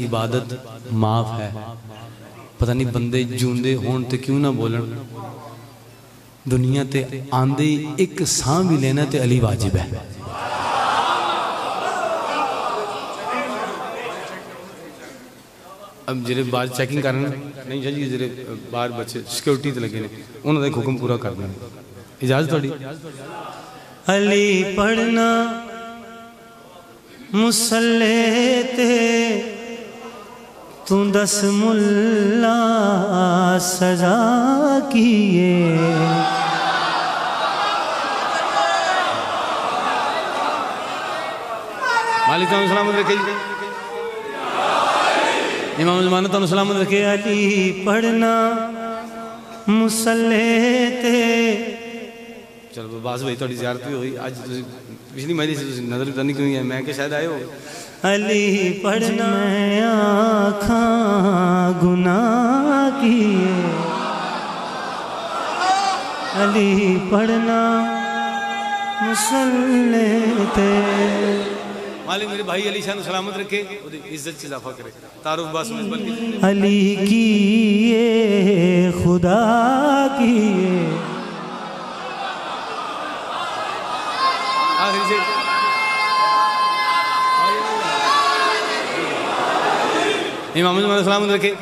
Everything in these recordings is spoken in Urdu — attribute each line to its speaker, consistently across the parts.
Speaker 1: عبادت معاف ہے. پتہ نہیں بندے جوندے ہون تے کیوں نہ بولن. دنیا تے آندے ایک سان بھی لینا تے علی واجب ہے. اب جڑے باہر چیکنگ کرنا نہیں جی جڑے باہر بچے سیکورٹی تے لگے نے انہاں دا حکم پورا کرنا. اجازت تھوڑی.
Speaker 2: علی پڑھنا مصلی تے تو دس ملا سجا کیے.
Speaker 1: مالک تعالیٰ سلامت رکھے. امام زمانہ تعالیٰ سلامت رکھے.
Speaker 2: علی پڑھنا مصلی تے.
Speaker 1: چلو باز بھائی تھوڑی زیارت بھی ہوئی آج. پچھلی مجلس سے نظر اتنی کیوں ہے؟ میں کہ شاید آئے ہو.
Speaker 2: علی پڑھنا میں آنکھاں گناہ کیے. علی پڑھنا مصلی تے.
Speaker 1: مالک میرے بھائی علی شان سلامت رکھے. عزت سے اضافہ کرے. تعارف باس میں بن کے
Speaker 2: علی کیے خدا کیے.
Speaker 1: آخری سے امام زمان سلامت رکھے.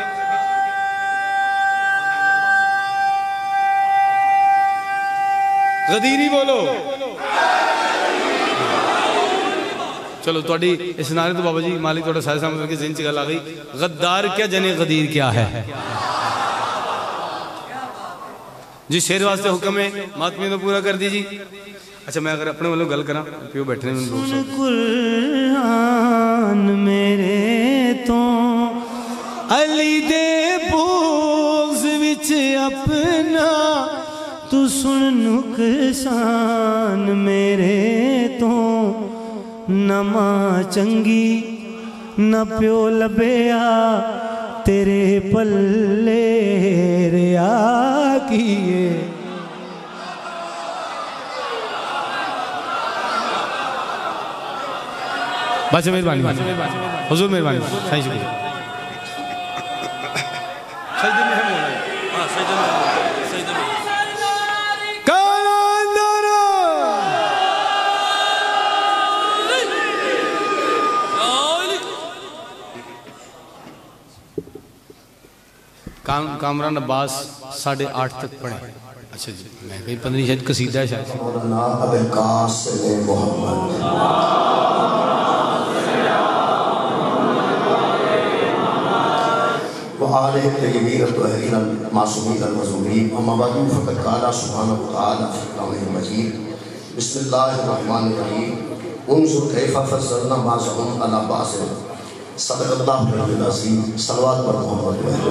Speaker 1: غدیری بولو. چلو توڑی اس نعرے تو بابا جی مالک توڑا سائے سلامت رکھے ذہن سے گل آگئی. غدار کیا جنے غدیر کیا ہے؟ جی شیر واسطے حکم ہے ماتمی تو پورا کر دیجی. اچھا میں اگر اپنے والوں گل کرا پیو بیٹھنے میں لوگ
Speaker 2: سن قرآن میرے تو علی دے بغض وچ اپنا. تو سن نقصان میرے تو نہ ماں چنگی نہ پیو لبیا تیرے پلے ریا کیے.
Speaker 1: بچے مہربانی حضور مہربانی صحیح شکریہ. سجدے میں ہم ہو رہے ہیں. سجدے میں کامران عباس 8:30 تک پڑھیں. اچھا جی میں کہیں پتہ نہیں شاید قصیدہ ہے شاید.
Speaker 3: مولانا ابو القاسم محمد وآلہ الطیبین الطاہرین المعصومین المظلومین. اما بعد فقد قال سبحانہ وتعالی فی کلامہ المجید بسم اللہ الرحمن الرحیم انظر کیف فضلنا بعضهم علی بعض. صدق اللہ العظیم. صلوات پر محمد و اہل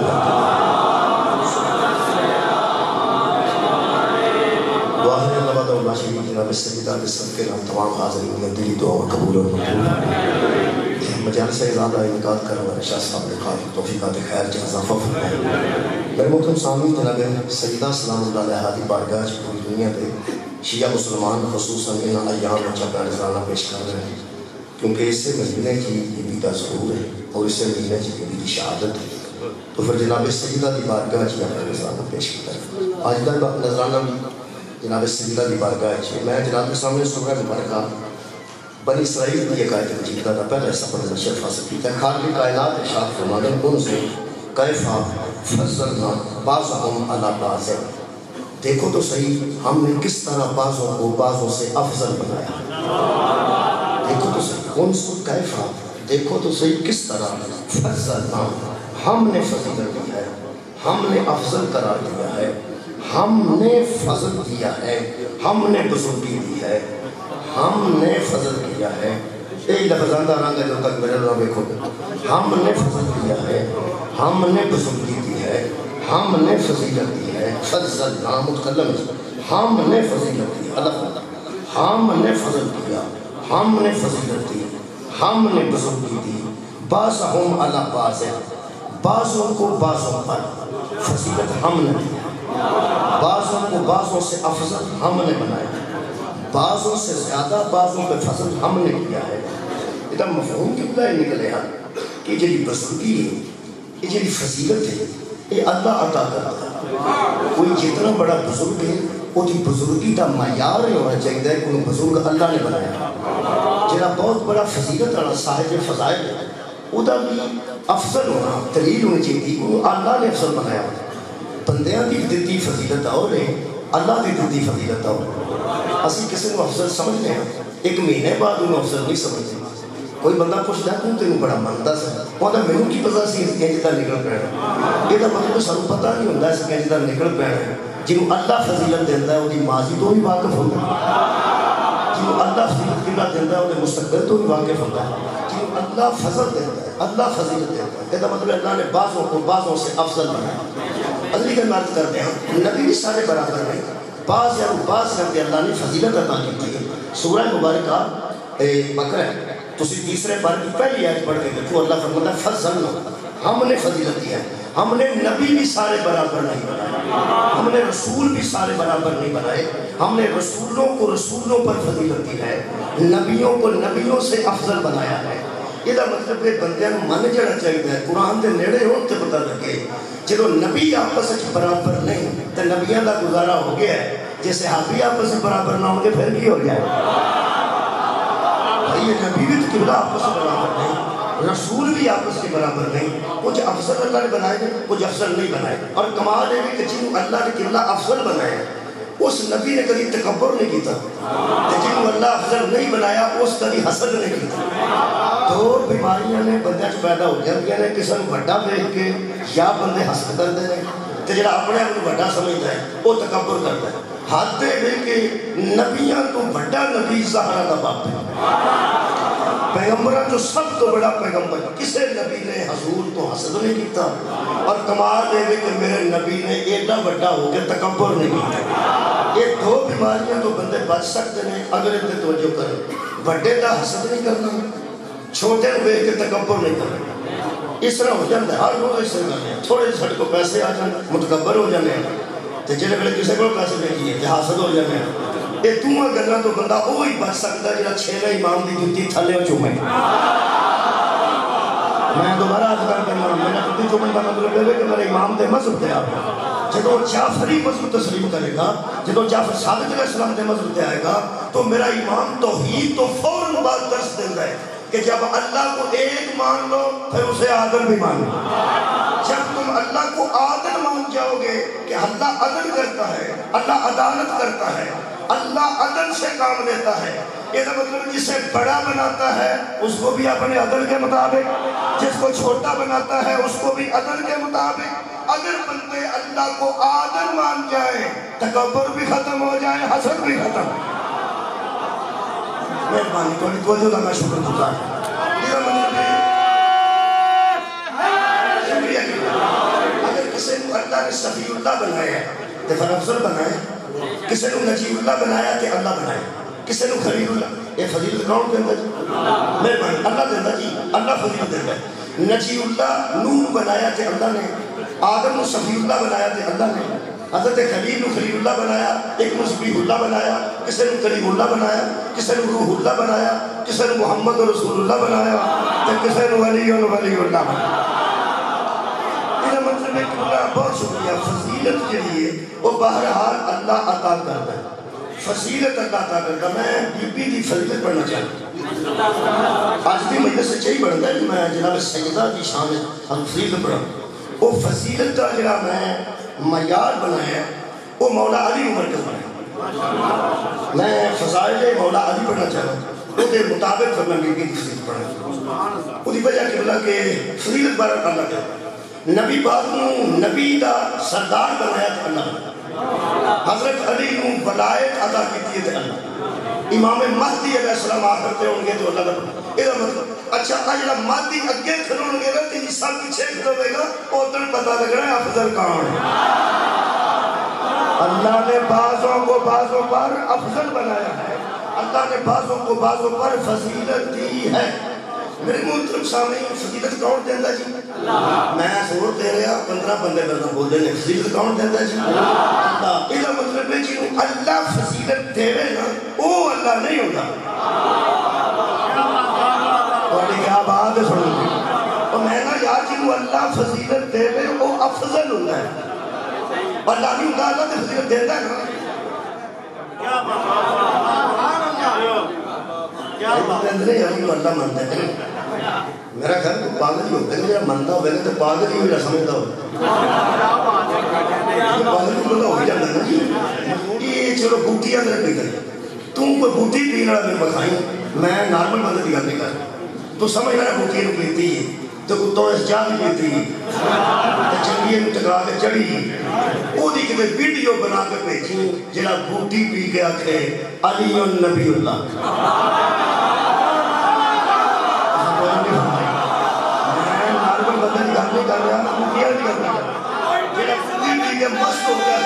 Speaker 3: واحد اللہ و اللہ شریف جناب سیدہ صدقے نام تمام حاضرین میں دلی دعا و قبول و مقبول. مجالس ازادہ انعقاد کرنے والے شاہ صاحب نے خاطر توفیقات خیر کے اضافہ فرمائے. میرے محترم سامعین جناب سیدہ سلام اللہ علیہ کی بارگاہ پوری دنیا پہ شیعہ مسلمان خصوصاً ان ایام میں چاپا نذرانہ پیش کر رہے ہیں کیونکہ اس سے مدینہ کی عیدہ ضرور ہے اور اس سے مدینہ کی عیدی شہادت ہے. تو پھر جناب سیدہ کی بارگاہ کی اپنا نذرانہ پیش کرتا ہے. آج کا نذرانہ بھی جناب سیدہ کی بارگاہ ہے. میں جناب کے سامنے سورہ مبارکہ بنی اسرائیل کی ایک آیت مجید کا پہلا حصہ پڑھنا شیخ فاصل کیتا ہے. خالق کائنات ارشاد فرماتے ہیں ان سے کیفا فضلنا بعضهم علی بعض. دیکھو تو صحیح ہم نے کس طرح بعضوں کو بعضوں سے افضل بنایا. دیکھو تو صحیح ان سے کیفا دیکھو تو صحیح کس طرح فضلنا ہم نے فضیلت دی ہے ہم نے افضل قرار دیا ہے ہم نے فضل دیا ہے ہم نے بزرگی دی ہے ہم نے فضل کیا ہے. ایک لفظان دا رنگ ہے جو تک میرے اللہ بیکھو ہم نے فضل کیا ہے ہم نے بزرگی دی ہے ہم نے فضیلت دی ہے. فضل نام متکلم ہم نے فضیلت دی اللہ ہم نے فضل کیا ہم نے فضیلت دی ہم نے بزرگی دی. بعضهم علی بعض بعضوں کو بعضوں پر فضیلت ہم نے دی. بعضوں کو بعضوں سے افضل ہم نے بنایا. بعضوں سے زیادہ بعضوں پہ فضل ہم نے کیا ہے. ادھا مفہوم کتنا ہی نکلے ہیں کہ جی بزرگی ہے، یہ جی فضیلت ہے، یہ اللہ عطا کرتا ہے. کوئی جتنا بڑا بزرگ ہے وہ دی بزرگی کا معیار نہیں ہونا چاہیے کہ وہ بزرگ اللہ نے بنایا. جہاں بہت بڑا فضیلت والا صاحب فضائل ہے وہ بھی افضل ہونا دلیل ہونی چاہیے وہ اللہ نے افضل بنایا. بندیاں دی دتی فضیلت اور ہے، اللہ دی دتی فضیلت اور. اسی کسی کو افضل سمجھنے ہیں، ایک مہینے بعد انہوں افضل نہیں سمجھتے. کوئی بندہ پوچھتا ہے تم تینوں بڑا منتا سا، وہ مینوں کی پتا سی اس کنج طرح نکل پینا. یہ مطلب سانوں پتہ نہیں ہوتا اس کنج طرح نکل پینا. جنہوں اللہ فضیلت دیتا ہے وہ ماضی تو بھی واقف ہوتا ہے، جنہوں اللہ فضیلت کلا دیتا ہے وہ مستقبل تو بھی واقف ہوتا ہے. جنہوں اللہ فضل دیتا ہے، اللہ فضیلت دیتا ہے، یہ مطلب اللہ نے بعضوں کو بعضوں سے افضل بنایا. اگلی گل بات کرتے ہیں، نبی بھی سارے برابر ہیں، بعض یا بعض کرتے اللہ نے فضیلت عطا کی ہے. سورہ مبارکہ بقرہ ہے، تو اسی تیسرے بار کی پہلی آیت پڑھ کے دیکھو، اللہ فرماتا ہے فضلنا، ہم نے فضیلت دیا ہے. ہم نے نبی بھی سارے برابر نہیں بنائے، ہم نے رسول بھی سارے برابر نہیں بنائے. ہم نے رسولوں کو رسولوں پر فضیلت دی ہے، نبیوں کو نبیوں سے افضل بنایا ہے. یہ مطلب ہے بندے من جڑا چاہیے قرآن کے نیڑے ہو تو پتہ لگے. جب نبی آپس برابر نہیں تو نبیاں کا گزارا ہو گیا ہے. جی صحابی آپس برابر نہ ہوں گے پھر کی ہو جائے؟ یہ نبی بھی تو قبلہ آپس برابر نہیں، رسول بھی آپس کے برابر نہیں. کچھ افضل اللہ نے بنائے ہیں، کچھ افضل نہیں بنائے. اور کمال ہے کہ جنہوں اللہ نے قبلہ افضل بنایا اس نبی نے کبھی تکبر نہیں کیتا، جنہوں اللہ افضل نہیں بنایا اس کبھی حسد نہیں کیتا. تو بیماریاں نے بندے پیدا ہو جاتی ہیں، کسی کو بڑا دیکھ کے یا بندے حسد کرتے ہیں تو جڑا اپنے آپ کو بڑا سمجھتا ہے وہ تکبر کرتا ہے. حد دے کہ نبیاں تو بڑا نبی زہرا کا باپ ہے. پیغمبرہ جو سب تو بڑا پیغمبر، کسے نبی نے حضور تو حسد نہیں کیتا. اور کمال دے کہ میرے نبی نے ایڈا بڑا ہو کے تکبر نہیں کیتا. یہ دو بیماریاں تو بندے بچ سکتے ہیں اگر ان پر توجہ کریں. بڑے دا حسد نہیں کرنا، چھوٹے ہوئے کے تکبر نہیں کرنا. اس طرح ہو جاتا ہے، ہر روز اس طرح کرنے ہیں. تھوڑے سڑ کو پیسے آ جانے متکبر ہو جانے ہیں، تو جلے بلے کسی کو پیسے دیکھیے تو حسد ہو جانے ہیں. یہ دوہاں گلاں تو بندہ وہی بچ سکتا ہے جہاں چھیویں امام دی جُتی تھلے چومے. میں دوبارہ عرض کر کے میرا جُتی چومن کا مطلب ہے کہ میرے امام دے مذہب تے آپ جدو جعفری مذہب تسلیم کرے گا، جدو جعفر صادق علیہ السلام دے مذہب تے آئے گا تو میرا امام توحید تو فوراً بعد درس دیتا ہے کہ جب اللہ کو ایک مان لو پھر اسے عادل بھی مان لو. جب تم اللہ کو عادل مان جاؤ گے کہ اللہ عدل کرتا ہے، اللہ عدالت کرتا ہے، اللہ عدل سے کام لیتا ہے. یہ مطلب جسے بڑا بناتا ہے اس کو بھی اپنے عدل کے مطابق، جس کو چھوٹا بناتا ہے اس کو بھی عدل کے مطابق. اگر بندے اللہ کو عادل مان جائیں تکبر بھی ختم ہو جائے، حسد بھی ختم. مہربانی تھوڑی توجہ کا میں شکر گزار ہوں. اگر کسی کو اللہ نے صفی اللہ بنایا تو پھر افضل بنایا، کسی کو نجیب اللہ بنایا تو اللہ بنایا، کسی کو خلیل اللہ. یہ فضیلت کون دیتا جی؟ مہربانی اللہ دیتا جی، اللہ فضیلت دیتا ہے. نجیب اللہ نوح بنایا تو اللہ نے، آدم کو صفی اللہ بنایا تو اللہ نے، حضرت خلیل کو خلیل اللہ بنایا، ایک کو صفی اللہ بنایا، کسی کو کریم اللہ بنایا، کسی کو روح اللہ بنایا، کسی کو محمد رسول اللہ بنایا، تو کسی کو ولی اللہ بنایا. مطلب ہے کہ اللہ بہت شکریہ. فضیلت کے لیے وہ بہرحال اللہ عطا کرتا ہے، فضیلت اللہ عطا کرتا ہے. میں بی بی دی فضیلت پڑھنا چاہتا ہوں. آج بھی مجھے سے چاہیے بڑھتا ہے کہ میں جناب سیدہ کی شان ہم فضیلت پڑھا. وہ فضیلت کا جڑا میں معیار بنایا ہے وہ مولا علی عمر کا بنایا. میں فضائل مولا علی پڑھنا چاہتا ہوں، وہ دے مطابق پھر میں بی بی دی فضیلت پڑھا. وہ دی وجہ کہ اللہ کے فضیلت بارہ اللہ کرتا ہے. نبی پاک نو نبی دا سردار بنایا تو اللہ. حضرت علی نو ولایت عطا کی تھی اللہ. امام مہدی علیہ السلام آخر تے ہوں گے تو اللہ دا. یہ مطلب اچھا آجلا مہدی اگے کھلون گے گا تین سال پیچھے کھلوے گا اوتن پتہ لگ رہا ہے افضل کون ہے. اللہ نے بعضوں کو بعضوں پر افضل بنایا ہے، اللہ نے بعضوں کو بعضوں پر فضیلت دی ہے. میرے محترم سامنے فضیلت کون دیتا جی؟ میں زور دے رہا 15 بندے بندہ بول دے فضیلت کون دیتا جی؟ اللہ. یہ مطلب ہے جی اللہ فضیلت دے رہے نا وہ اللہ نہیں ہوتا. اور کیا بات ہے سنو گے، اور جنہوں اللہ فضیلت دے لے وہ افضل ہوتا ہے، اللہ نہیں ہوتا، اللہ نے فضیلت دیتا ہے نا۔ اللہ مانتا ہے میرا گھر تو پاگل ہی ہوتا ہے، میرا مانتا ہوئے تو پاگل ہی میرا سمجھتا ہوتا پاگل ہی بندہ ہو جاتا ہے نا جی۔ یہ چلو بوٹیاں اندر پی کر تم کوئی بوٹی پین والا میں بکھائیں، میں نارمل بندے کی گل نہیں کر تو سمجھ میرا بوٹی نو پیتی ہے تو کتوں اس چاہ بھی پیتی ہے چنگی نو ٹکرا کے چڑھی وہ دی کتے ویڈیو بنا کے بھیجی جڑا بوٹی پی کے آکھے علی النبی اللہ۔ مست ہو گیا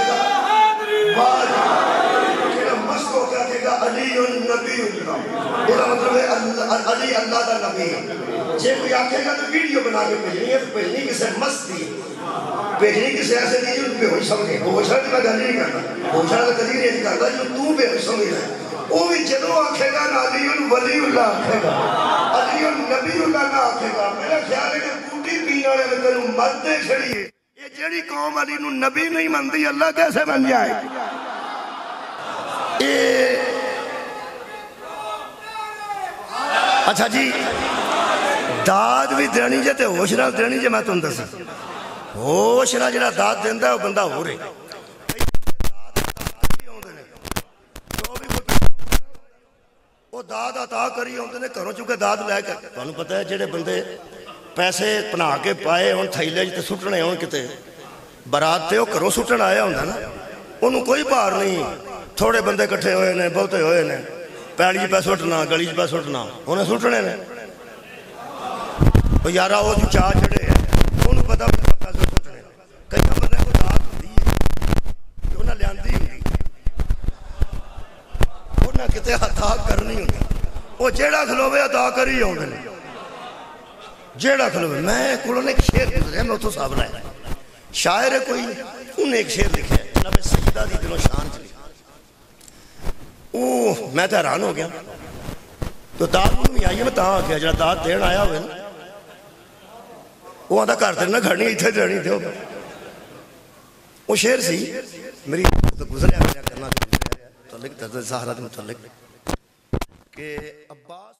Speaker 3: علی النبی اللہ، یہ مطلب ہے علی اللہ دا نبی ہے۔ جے کوئی آکھے گا تو ویڈیو بنا کے بھیجنی ہے، تو بھیجنی کسے مست دی، بھیجنی کسے ایسے دی جو بے ہوش سمجھے، ہوشا تو میں گل نہیں کرتا، ہوشا تو کدی نہیں کرتا جو تو بے ہوش سمجھ رہا ہے، وہ بھی جدو آکھے گا نا علی الولی اللہ آکھے گا، علی النبی اللہ نہ آکھے گا۔ میرا خیال ہے کہ بوٹی پینے والے میں تینوں مردے چھڑیے، یہ جیڑی قوم علی نو نبی نہیں مانتی اللہ کیسے بن جائے؟ اچھا جی داد بھی دینی جے تے ہوش نال دینی جے، میں تم دسا ہوش نال جڑا داد دیندا ہے وہ بندہ ہو رہے وہ داد عطا کری ہوندے نے گھروں چکے داد لے کے۔ تانوں پتہ ہے جڑے بندے پیسے پنا کے پائے ہون تھیلے تے سٹنے ہون کتے برات تے وہ گھروں سٹن آیا ہوندا نا، انہوں کوئی بھار نہیں، تھوڑے بندے کٹھے ہوئے نے، بہتے ہوئے نے، پیڑی پہ سٹنا گلی پہ سٹنا انہیں سٹنے نے۔ وہ یارا وہ جو چاہ چڑے ہیں انہوں پتہ بھی پیسے سٹنے، کئی بندے کو داد ہوتی ہے جو انہیں لیاندی ہوئی انہیں کتے عطا کرنی ہوتی، وہ جیڑا کھلوے عطا کری ہوندے نے، جیڑا کھلوے۔ میں کلوں نے ایک شعر گزرے میں اتو صاحب لائے، شاعر ہے کوئی، انہیں ایک شعر لکھا ہے جناب سجدہ دی دلوں شان چلی، میں تو حیران ہو گیا۔ تو داد نہیں آئی میں تاں آ گیا جڑا داد دین آیا ہوئے نا وہ آدھا گھر تیرے نہ گھڑنی اتنے دینی تھے وہ شعر سی میری گزریا میرا کرنا متعلق درد زہرا متعلق کہ عباس